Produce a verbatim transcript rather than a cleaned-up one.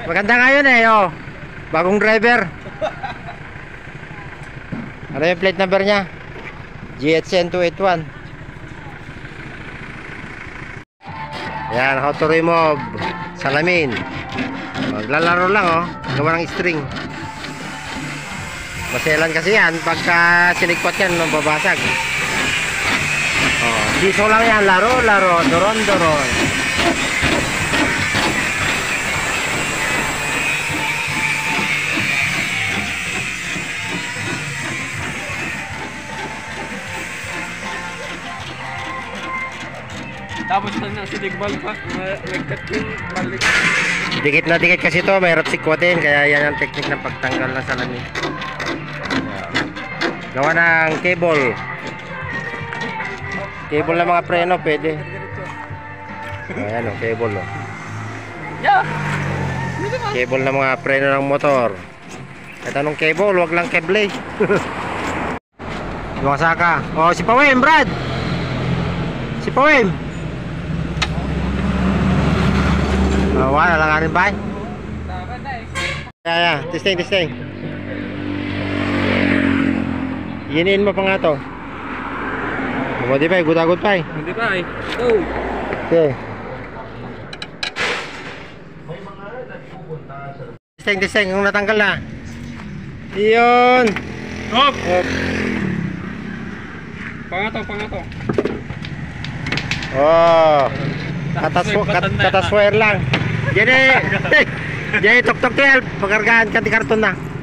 Maganda nga yun eh, oh. Bagong driver. Ano yung plate number niya? G H N two eighty-one. Yan, how to remove salamin. Maglalaro lang, oh. Gawa ng string. Maselan kasi yan. Pagka sinikot yan, mababasag. Oh, diso lang yan. Laro, laro. Doron, doron. Tapos na sinigbal pa, may cut yung balik. Dikit na dikit kasi to, mahirap sikwatin. Kaya yan ang technique ng pagtanggal ng salamin. Gawa ng cable. Cable ng mga preno, pwede. Ayan o, cable o. Cable ng mga preno ng motor. Ito nung cable, wag lang cable. Lumasaka. O, si Pawem, Brad! Si Pawem! Oh, wala lang rin ba? Kaya, testing, testing. Yiniin mo pa nga to. Hindi pa, good-agod pa eh. Hindi pa eh. Go! Okay. Testing, testing, kung natanggal na. Iyon! Hop! Hop! Pangato, pangato. Oh! Kataswire kat, kataswire lang. Jadi, jadi tok-tok twelve. Pagkargaan ka di karton na.